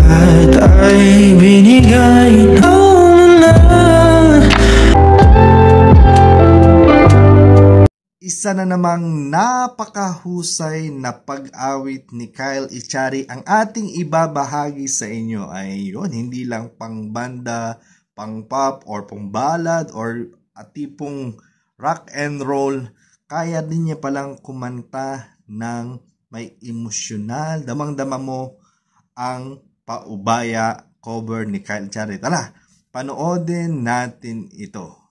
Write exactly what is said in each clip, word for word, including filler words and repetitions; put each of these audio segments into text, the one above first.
Lahat ay binigay mo na. Isa na namang napakahusay na pag-awit ni Kyle Echari ang ating ibabahagi sa inyo. Ay yun, hindi lang pang banda, pang pop, or pang ballad, or at tipong rock and roll. Kaya din niya palang kumanta ng may emosyonal. Damang-dama mo ang Paubaya cover ni Kyle Echari. Tala, panoodin natin ito.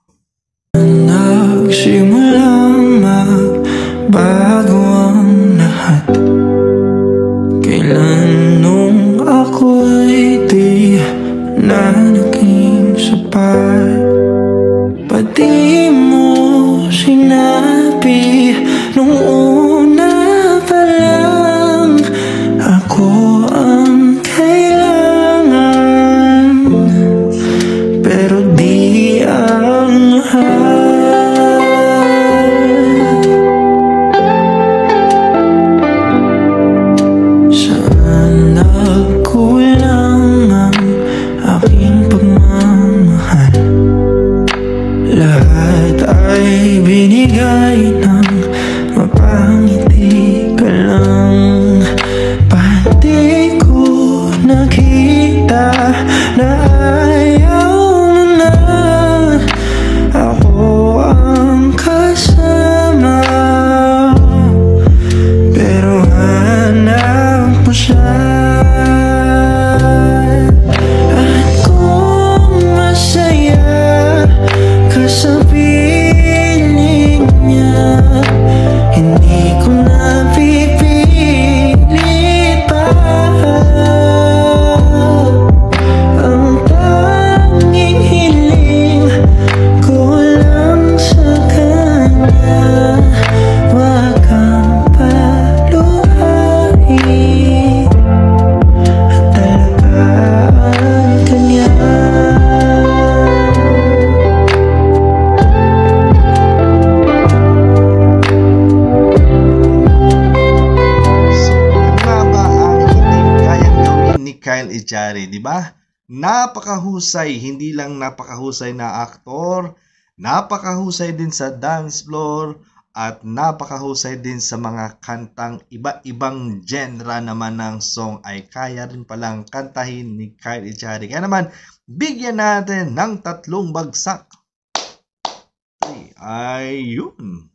Nagsimulang magbago ang lahat kailan nung ako'y di na naging sapat. Pati mo sinabi nung una pa lang ako ang kailangan, pero di ang lahat. Saan nagkulang ang aking pagmamahal? Lahat ay binigay ng mapangiti ka lang. Pati ko nakita na ayaw mo na ako ang kasama, pero hanap mo siya. At kung masaya ka sa piling niya, hindi ko na pipilit pa. Ang tanging hiling ko lang sa kanya, wag kang paluhain at alagaan ka niya. Kyle Echari, di ba? Napakahusay, hindi lang napakahusay na aktor, napakahusay din sa dance floor, at napakahusay din sa mga kantang iba-ibang genre naman ng song ay kaya rin palang kantahin ni Kyle Echari. Kaya naman, bigyan natin ng tatlong bagsak. Ay, ayun.